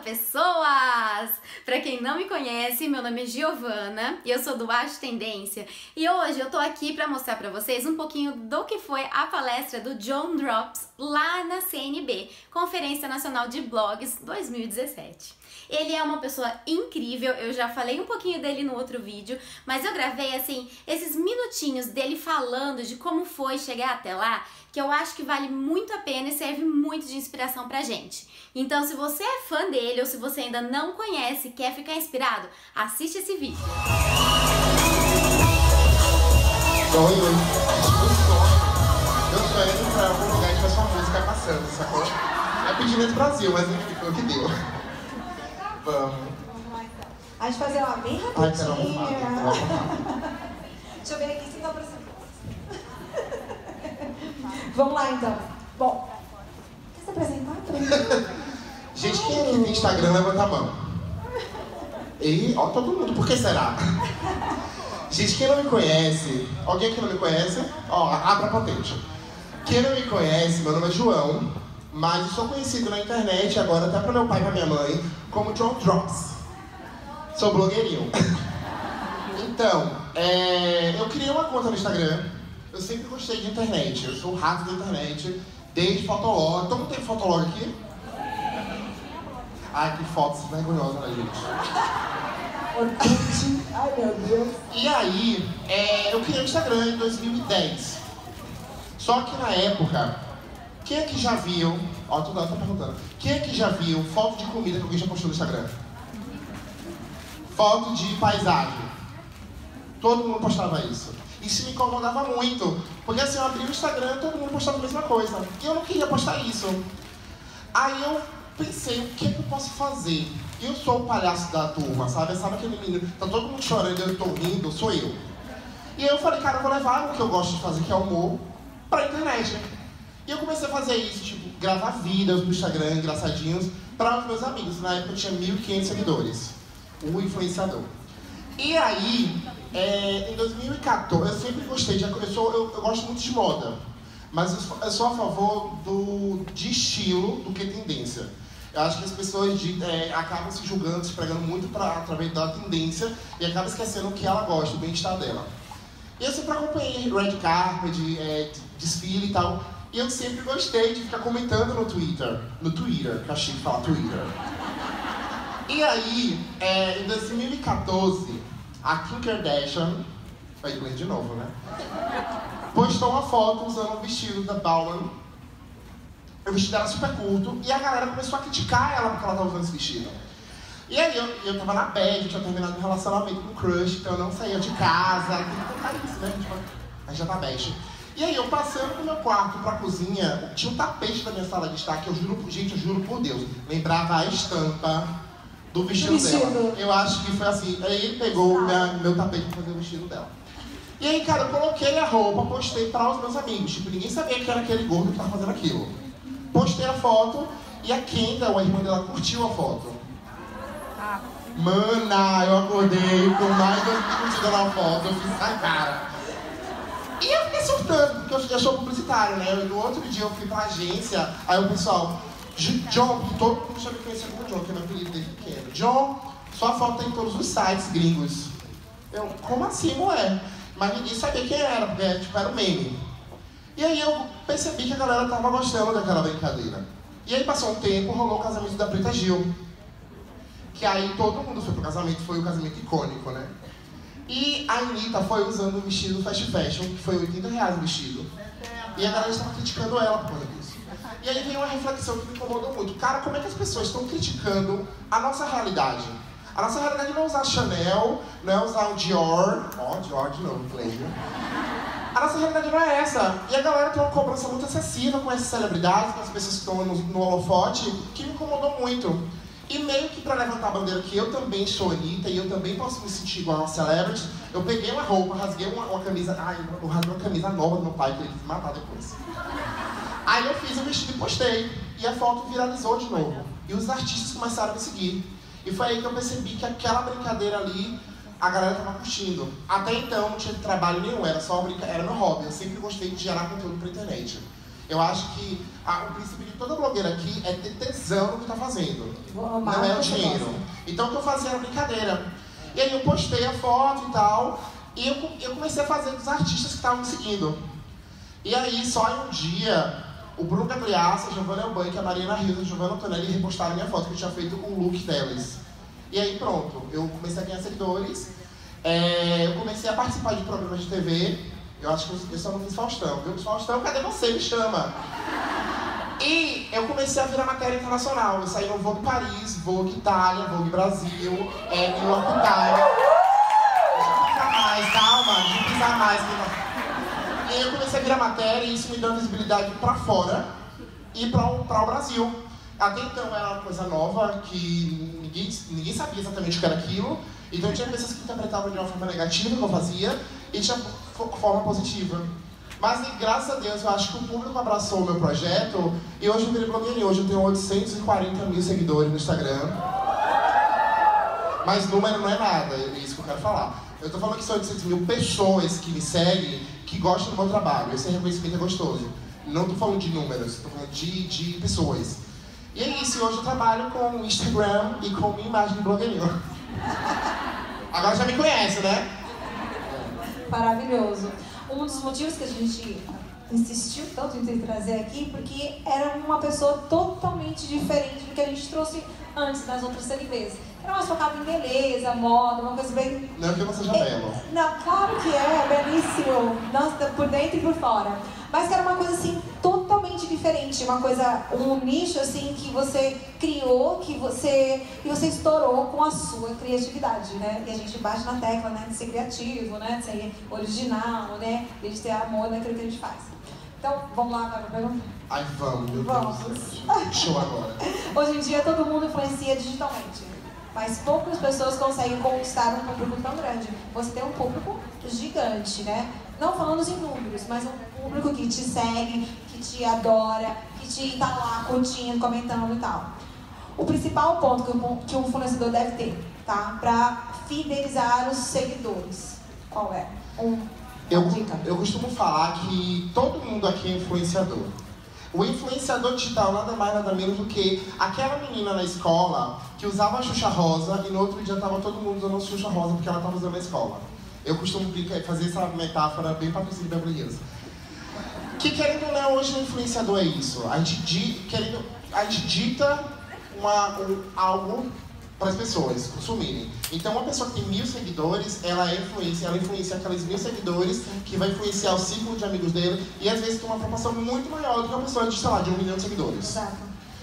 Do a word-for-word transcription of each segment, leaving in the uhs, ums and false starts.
pessoas! Pra quem não me conhece, meu nome é Giovana e eu sou do Acho Tendência. E hoje eu tô aqui pra mostrar pra vocês um pouquinho do que foi a palestra do John Drops lá na C N B, Conferência Nacional de Blogs dois mil e dezessete. Ele é uma pessoa incrível, eu já falei um pouquinho dele no outro vídeo, mas eu gravei assim, esses minutinhos dele falando de como foi chegar até lá, que eu acho que vale muito a pena e serve muito de inspiração pra gente. Então, se você é fã dele ou se você ainda não conhece e quer ficar inspirado, assiste esse vídeo. Oi, oi. Meu sonho. Meu sonho é ir pra algum lugar e ver sua música passando, sacou? É pedir nesse Brasil, mas enfim, foi o que deu. Vamos. A gente fazer uma bem Ai, quero rapidinha. arrumar. Deixa eu ver aqui se tá aparecendo. Vamos lá, então. Bom, quer se apresentar? Gente, quem aqui tem Instagram, levanta a mão. E, ó, todo mundo, por que será? Gente, quem não me conhece, alguém que não me conhece, ó, abra a potente. Quem não me conhece, meu nome é João, mas eu sou conhecido na internet, agora até para meu pai e pra minha mãe, como John Drops. Sou blogueirinho. Então, é, eu criei uma conta no Instagram. Eu sempre gostei de internet, eu sou um rato da internet, desde Fotolog. Todo mundo tem Fotolog aqui? Ai, que fotos vergonhosas, né, gente? Ai, meu Deus. E aí, é, eu criei o Instagram em dois mil e dez. Só que na época, quem é que já viu... Ó, toda hora tá perguntando. Quem é que já viu foto de comida que alguém já postou no Instagram? Foto de paisagem. Todo mundo postava isso. Isso me incomodava muito. Porque assim, eu abri o Instagram e todo mundo postava a mesma coisa. E eu não queria postar isso. Aí eu pensei, o que, é que eu posso fazer? Eu sou o palhaço da turma, sabe? Sabe aquele menino, tá todo mundo chorando e eu tô rindo, sou eu. E aí eu falei, cara, eu vou levar o que eu gosto de fazer, que é humor, pra internet. E eu comecei a fazer isso, tipo, gravar vídeos no Instagram, engraçadinhos, para os meus amigos. Na época eu tinha mil e quinhentos seguidores, o influenciador. E aí, é, em dois mil e quatorze, eu sempre gostei de... Eu, sou, eu, eu gosto muito de moda, mas eu, eu sou a favor do, de estilo do que tendência. Eu acho que as pessoas de, é, acabam se julgando, se pregando muito pra, através da tendência e acabam esquecendo o que ela gosta, o bem-estar dela. E eu sempre acompanhei red carpet, é, desfile e tal, e eu sempre gostei de ficar comentando no Twitter, no Twitter, que eu achei que fala Twitter. E aí, é, em dois mil e quatorze, a Kim Kardashian, vai inglês de novo, né? Postou uma foto usando o vestido da Bauman. O vestido era super curto e a galera começou a criticar ela porque ela estava usando esse vestido. E aí eu, eu tava na bad, eu tinha terminado um relacionamento com um crush, então eu não saía de casa, tem que contar isso, né? Tipo, a gente já tá bad. E aí eu passando do meu quarto pra cozinha, tinha um tapete da minha sala de estar, que eu juro, gente, eu juro por Deus, lembrava a estampa do vestido, vestido. dela. Eu acho que foi assim, aí ele pegou minha, meu tapete pra fazer o vestido dela. E aí, cara, eu coloquei a roupa, postei para os meus amigos, tipo, ninguém sabia que era aquele gordo que tava fazendo aquilo. Postei a foto e a Kendall, a irmã dela, curtiu a foto. Ah. Mana, eu acordei com mais de uma curtida na foto, eu fiz a cara. E eu fiquei surtando, porque eu, eu sou publicitário, né? No outro dia eu fui pra agência, aí o pessoal, John, todo mundo já me conhecia como John, que é meu apelido desde pequeno. John, sua foto tá em todos os sites gringos. Eu, como assim, mulher? Mas ninguém sabia quem era, porque tipo, era um meme. E aí eu percebi que a galera tava gostando daquela brincadeira. E aí passou um tempo, rolou o casamento da Preta Gil. Que aí todo mundo foi pro casamento, foi um casamento icônico, né? E a Anitta foi usando o vestido fast fashion, que foi oitenta reais o vestido. E a galera estava criticando ela por causa disso. E aí veio uma reflexão que me incomodou muito. Cara, como é que as pessoas estão criticando a nossa realidade? A nossa realidade não é usar Chanel, não é usar o Dior. Ó, oh, Dior de novo, Cleide. A nossa realidade não é essa. E a galera tem uma cobrança muito excessiva com essas celebridades, com as pessoas que estão no, no holofote, que me incomodou muito. E meio que pra levantar a bandeira que eu também sou Anitta e eu também posso me sentir igual a uma celebrity, eu peguei uma roupa, rasguei uma, uma camisa... Ai, eu rasguei uma camisa nova do meu pai, que ele quis me matar depois. Aí eu fiz o vestido e postei. E a foto viralizou de novo. E os artistas começaram a me seguir. E foi aí que eu percebi que aquela brincadeira ali, a galera tava curtindo. Até então não tinha trabalho nenhum, era só brinca... era meu hobby. Eu sempre gostei de gerar conteúdo pra internet. Eu acho que a, o princípio de toda blogueira aqui é ter tesão no que tá fazendo. Vou Não é o dinheiro. Então o que eu fazia era brincadeira. E aí eu postei a foto e tal, e eu, eu comecei a fazer dos artistas que estavam me seguindo. E aí, só em um dia, o Bruno Gagliasso, a Giovanna Elbank, a Marina Rios, a Giovanna Antonelli repostaram minha foto que eu tinha feito com o look delas. E aí pronto, eu comecei a ganhar seguidores, é, eu comecei a participar de programas de T V, eu acho que eu, eu só não fiz Faustão, viu? Faustão, cadê você? Me chama! E eu comecei a virar matéria internacional. Eu saí no Vogue Paris, Vogue Itália, Vogue Brasil, é, New York Times. Deixa eu pisar mais, calma, deixa eu pisar mais. E aí eu comecei a virar matéria e isso me deu visibilidade pra fora e pra o, pra o Brasil. Até então era uma coisa nova, que ninguém, ninguém sabia exatamente o que era aquilo. Então tinha pessoas que interpretavam de uma forma negativa o que eu fazia e tinha forma positiva. Mas, graças a Deus, eu acho que o público abraçou o meu projeto e hoje eu virei blogueirinha. Hoje eu tenho oitocentos e quarenta mil seguidores no Instagram. Mas número não é nada, é isso que eu quero falar. Eu tô falando que são oitocentas mil pessoas que me seguem, que gostam do meu trabalho. Esse reconhecimento é gostoso. Não tô falando de números, tô falando de, de pessoas. E é isso, hoje eu trabalho com o Instagram e com minha imagem de blogueirinho. Agora já me conhece, né? Maravilhoso. Um dos motivos que a gente insistiu tanto em trazer aqui, porque era uma pessoa totalmente diferente do que a gente trouxe antes nas outras C L Bs. Era mais focado em beleza, moda, uma coisa bem... Não que eu não seja é, belo. Não, claro que é, belíssimo, nossa, por dentro e por fora. Mas que era uma coisa assim, totalmente diferente, uma coisa, um nicho assim que você criou, que você, que você estourou com a sua criatividade, né? E a gente bate na tecla, né, de ser criativo, né, de ser original, né, de ter amor naquilo que a gente faz. Então, vamos lá para a pergunta? Ai, vamos, meu Vamos. Deus do céu. Show agora. Hoje em dia todo mundo influencia digitalmente, mas poucas pessoas conseguem conquistar um público tão grande. Você tem um público gigante, né? Não falando em números, mas um público que te segue, que te adora, que te tá lá curtindo, comentando e tal. O principal ponto que um, que um fornecedor deve ter, tá? Para fidelizar os seguidores. Qual é? Um, eu, dica. eu costumo falar que todo mundo aqui é influenciador. O influenciador digital nada mais nada menos do que aquela menina na escola que usava a Xuxa Rosa e no outro dia tava todo mundo usando a Xuxa Rosa porque ela tava usando na escola. Eu costumo brincar, fazer essa metáfora bem patrocínio de Beverly Hills. Que querendo ou não, hoje o influenciador é isso. A gente, di, querendo, a gente dita uma, um, algo para as pessoas consumirem. Então uma pessoa que tem mil seguidores, ela é influência, ela influencia aqueles mil seguidores que vai influenciar o círculo de amigos dele e às vezes tem uma proporção muito maior do que uma pessoa de, sei lá, de um milhão de seguidores. Exato.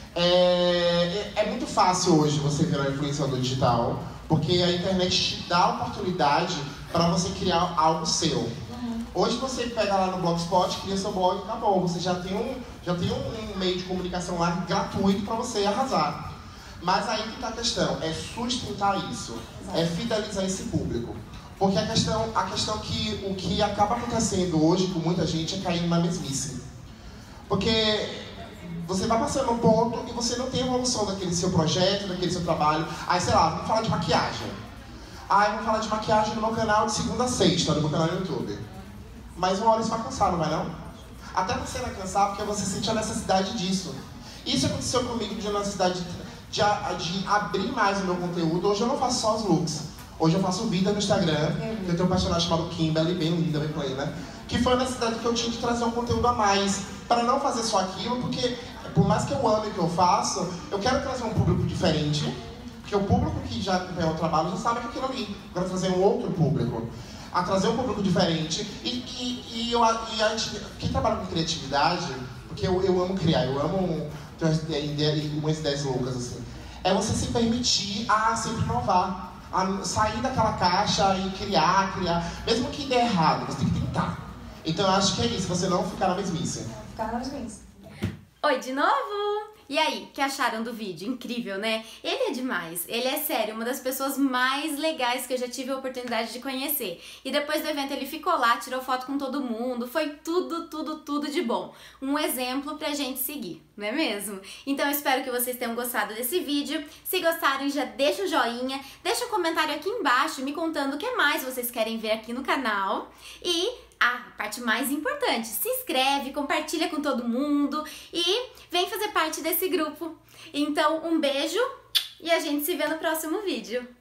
É, é muito fácil hoje você virar influenciador digital, porque a internet te dá a oportunidade para você criar algo seu. Uhum. Hoje você pega lá no Blogspot, cria seu blog e acabou. Você já tem um, já tem um, um meio de comunicação lá gratuito para você arrasar. Mas aí que está a questão, é sustentar isso, exato, é fidelizar esse público. Porque a questão, a questão que o que acaba acontecendo hoje com muita gente é caindo na mesmice. Porque você vai passando um ponto e você não tem evolução daquele seu projeto, daquele seu trabalho. Aí, sei lá, vamos falar de maquiagem. Ah, eu vou falar de maquiagem no meu canal de segunda a sexta, no meu canal no YouTube. Mas uma hora você vai cansar, não vai não? Até você vai cansar porque você sente a necessidade disso. Isso aconteceu comigo de necessidade de, de, de abrir mais o meu conteúdo. Hoje eu não faço só os looks. Hoje eu faço vida no Instagram. Eu tenho um personagem chamado Kimberly, bem linda, bem plena. Que foi a necessidade que eu tinha de trazer um conteúdo a mais. Para não fazer só aquilo, porque por mais que eu ame o que eu faço, eu quero trazer um público diferente. Porque o público que já acompanha o trabalho já sabe que aquilo ali. Eu quero trazer um outro público. A trazer um público diferente. E, e, e, eu, e a gente, quem trabalha com criatividade, porque eu, eu amo criar, eu amo ter umas ideias loucas assim. É você se permitir a sempre inovar. A sair daquela caixa e criar, criar. Mesmo que dê errado, você tem que tentar. Então eu acho que é isso, você não ficar na mesmice. Ficar na mesmice. Oi de novo! E aí, o que acharam do vídeo? Incrível, né? Ele é demais, ele é sério, uma das pessoas mais legais que eu já tive a oportunidade de conhecer. E depois do evento ele ficou lá, tirou foto com todo mundo, foi tudo, tudo, tudo de bom. Um exemplo pra gente seguir, não é mesmo? Então eu espero que vocês tenham gostado desse vídeo. Se gostarem, já deixa o joinha, deixa um comentário aqui embaixo me contando o que mais vocês querem ver aqui no canal. E a parte mais importante, se inscreve, compartilha com todo mundo e vem fazer parte desse grupo. Então, um beijo e a gente se vê no próximo vídeo.